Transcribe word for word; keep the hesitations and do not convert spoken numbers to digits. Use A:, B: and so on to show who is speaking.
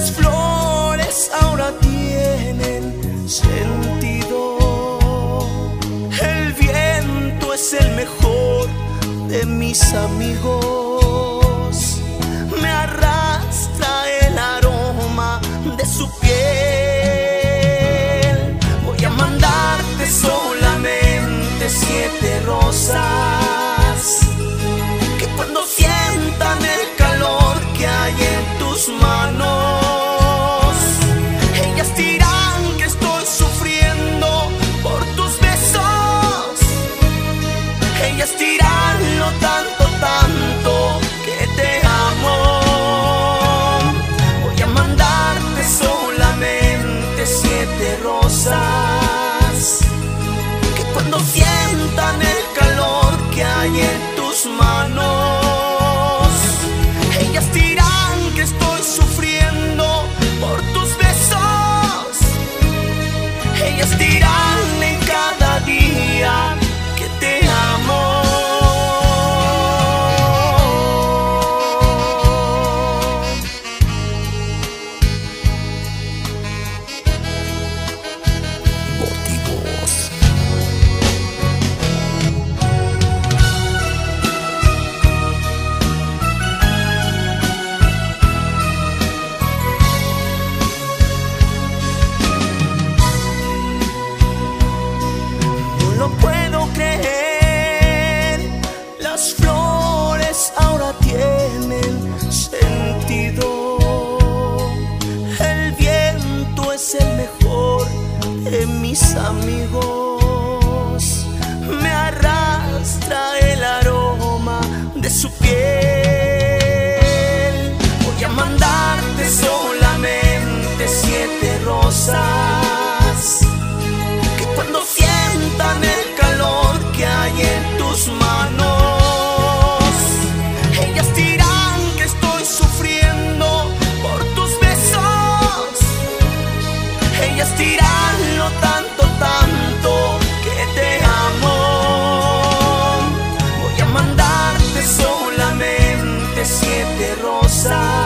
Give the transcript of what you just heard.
A: Las flores ahora tienen sentido. El viento es el mejor de mis amigos. Me arrastra el aroma de su piel. Voy a mandarte solamente siete rosas, que cuando sientan el calor que hay en tus manos, ellas dirán que estoy sufriendo por tus besos. Ellas dirán lo tanto, tanto que te amo. Voy a mandarte solamente siete rosas, que cuando sientan el calor que hay en tus manos, ellas dirán que estoy sufriendo por tus besos. Ellas dirán en cada día que te amo. Motivos. No lo puedo creer, las flores ahora tienen sentido. El viento es el mejor de mis amigos. Me arrastra el aroma de su piel. Voy a mandarte solamente siete rosas, que cuando sientan el calor que hay en tus manos, ellas dirán que estoy sufriendo por tus besos. Ellas dirán lo tanto, tanto que te amo. Voy a mandarte solamente siete rosas,